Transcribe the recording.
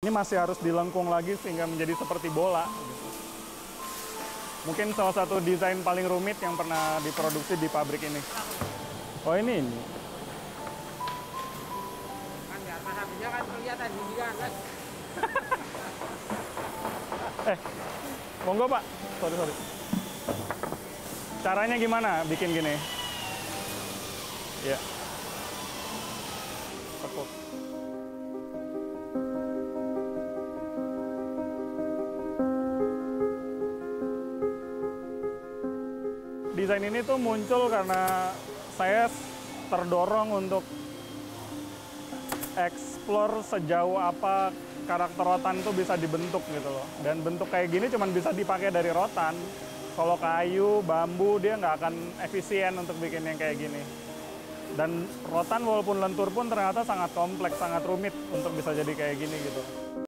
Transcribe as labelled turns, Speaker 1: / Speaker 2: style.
Speaker 1: Ini masih harus dilengkung lagi sehingga menjadi seperti bola. Gitu. Mungkin salah satu desain paling rumit yang pernah diproduksi di pabrik ini. Oh ini.
Speaker 2: Kan biar habisnya kan kelihatan di kan.
Speaker 1: Monggo Pak. Sorry. Caranya gimana bikin gini? Ya. Tepuk. Desain ini tuh muncul karena saya terdorong untuk explore sejauh apa karakter rotan tuh bisa dibentuk gitu loh. Dan bentuk kayak gini cuma bisa dipakai dari rotan. Kalau kayu, bambu, dia nggak akan efisien untuk bikin yang kayak gini. Dan rotan walaupun lentur pun ternyata sangat kompleks, sangat rumit untuk bisa jadi kayak gini gitu.